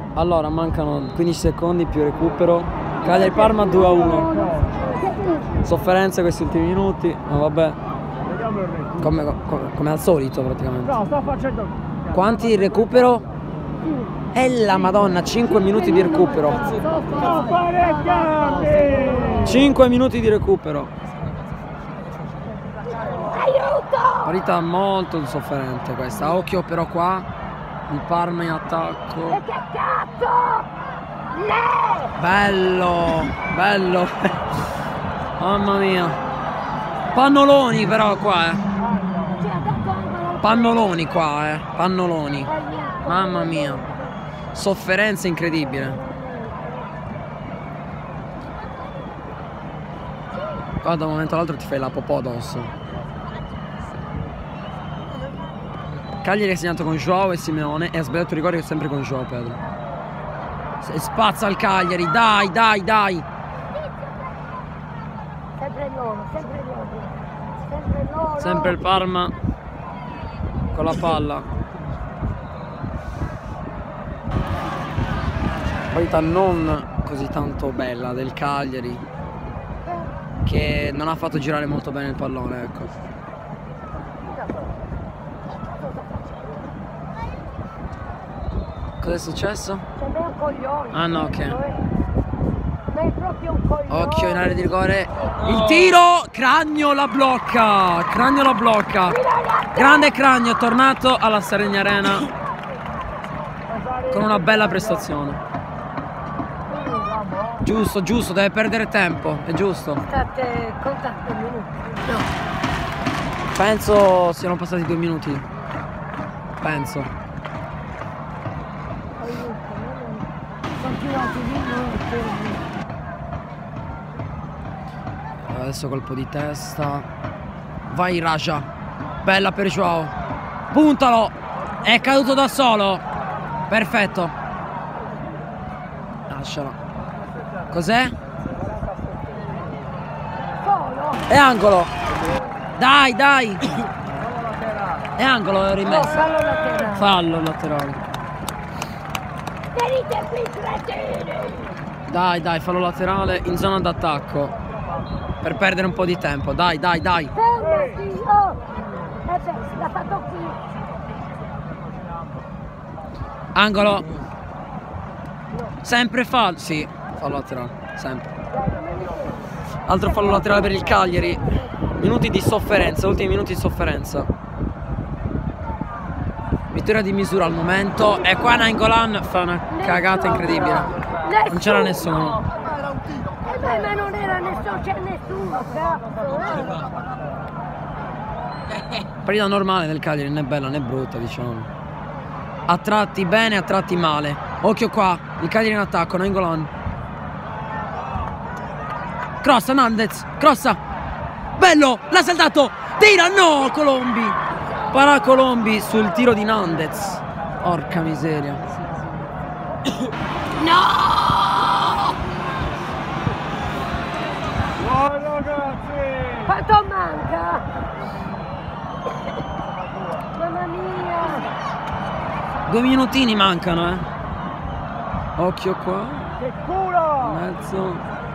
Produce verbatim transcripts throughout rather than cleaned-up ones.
Allora, mancano quindici secondi più recupero. Cagliari Parma due a uno. Sofferenza questi ultimi minuti, ma vabbè. Come, come, come al solito praticamente. No, sto facendo. Quanti recupero? E la madonna, cinque minuti di recupero. cinque minuti di recupero. Partita molto sofferente questa. Occhio però qua. Il Parma in attacco. E che cazzo? No! Bello, bello. Mamma mia. Pannoloni però qua, eh. Pannoloni qua, eh. Pannoloni. Mamma mia. Sofferenza incredibile. Qua da un momento all'altro ti fai la popò addosso. Cagliari ha segnato con Joao e Simeone e ha sbagliato il rigore sempre con Joao Pedro. E spazza il Cagliari, dai, dai, dai. Sempre loro, sempre loro. Sempre loro. Sempre il Parma con la palla. Partita non così tanto bella del Cagliari, che non ha fatto girare molto bene il pallone, ecco. Cosa è successo? Sembra un coglione. Ah no, ok. Sei proprio un coglione. Occhio in area di rigore. Il tiro! Cragno la blocca! Cragno la blocca! Grande Cragno, è tornato alla Seregna Arena con una bella prestazione. Giusto, giusto, deve perdere tempo, è giusto. State contando minuti. No. Penso siano passati due minuti. Penso. Adesso colpo di testa. Vai Raja. Bella per Joao. Puntalo. È caduto da solo. Perfetto. Lascialo. Cos'è? È angolo. Dai, dai. È angolo, è rimesso. Fallo laterale. Fallo laterale. Venite qui, cretini. Dai, dai, fallo laterale in zona d'attacco. Per perdere un po' di tempo. Dai, dai, dai. Fermati, oh. E beh, l'ha fatto qui. Angolo. Sempre fallo. Sì, fallo laterale. Sempre. Altro fallo laterale per il Cagliari. Minuti di sofferenza. Ultimi minuti di sofferenza. Vittoria di misura al momento. E qua Nainggolan fa una cagata incredibile. Non c'era nessuno. Eh beh, ma non era nessuno, c'è nessuno, cazzo. Eh. Partita normale del Cagliari, né bella né brutta, diciamo. A tratti bene, a tratti male. Occhio qua, il Cagliari in attacco, Nainggolan. Crossa, Nandez, crossa. Bello, l'ha saltato. Tira, no, Colombi. Para Colombi sul tiro di Nandez. Porca miseria. No! Quanto manca? Mamma mia! Due minutini mancano, eh. Occhio qua. Che culo! Mezzo.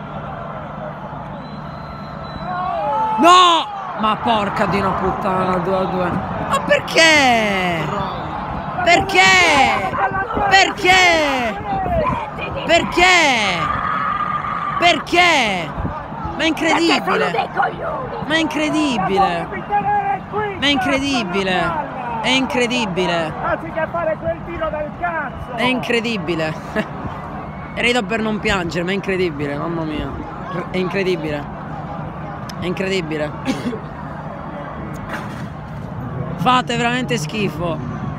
No! Ma porca di una puttana, due a due. Ma perché? Perché? Perché? Perché? Perché? Ma è incredibile! Ma è incredibile! Ma è incredibile! È incredibile! Anziché fare quel tiro del cazzo! È incredibile! Rido per non piangere, ma è incredibile, mamma mia! È incredibile! È incredibile! Fate veramente schifo!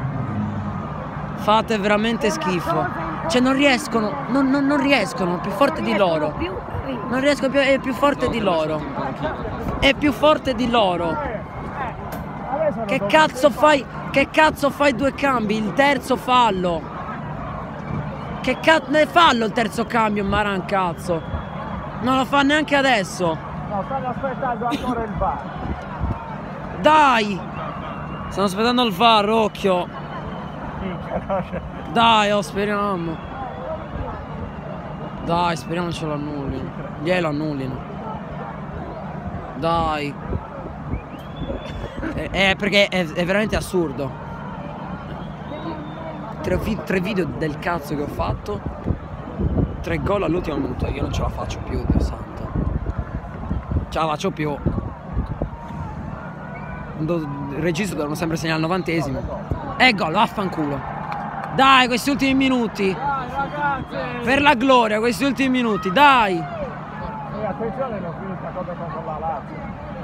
Fate veramente schifo! Cioè non riescono, non, non, non riescono, è più forte di loro. Non riesco più, è più forte di loro. È più forte di loro. Che cazzo fai? Che cazzo fai due cambi? Il terzo fallo. Che cazzo ne fallo il terzo cambio, Maran cazzo. Non lo fa neanche adesso. No, stanno aspettando ancora il V A R. Dai! Stanno aspettando il V A R, occhio. Dai, oh, speriamo. Dai, speriamo ce lo annullino. Glielo annullino. Dai. È, è perché è, è veramente assurdo. Tre, tre video del cazzo che ho fatto. Tre gol all'ultimo minuto. Io non ce la faccio più, Dio santo. Ce la faccio più. Il registro devono sempre segnare al novantesimo. E gol, vaffanculo. Dai, questi ultimi minuti. Dai, ragazzi! Per la gloria, questi ultimi minuti, dai. E attenzione, non finisca come contro la Lazio.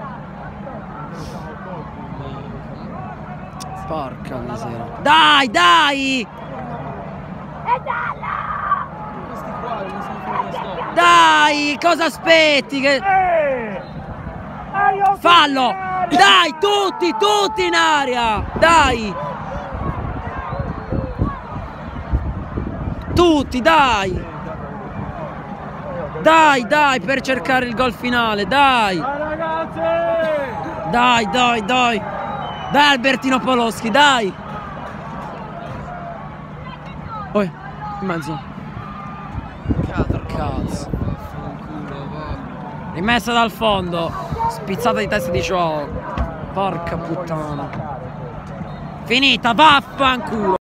Porca miseria. Dai, dai! E dalla! Dai, cosa aspetti? Che... Eh! Ah, io Fallo! Dai, tutti, tutti in aria! Dai! Tutti, dai! Dai, dai, per cercare il gol finale, dai! Dai, ragazzi! Dai, dai, dai! Dai Albertino Poloschi, dai! Oh, in mezzo. Cazzo. Rimessa dal fondo. Spizzata di testa di Joao. Porca puttana. Finita, vaffanculo.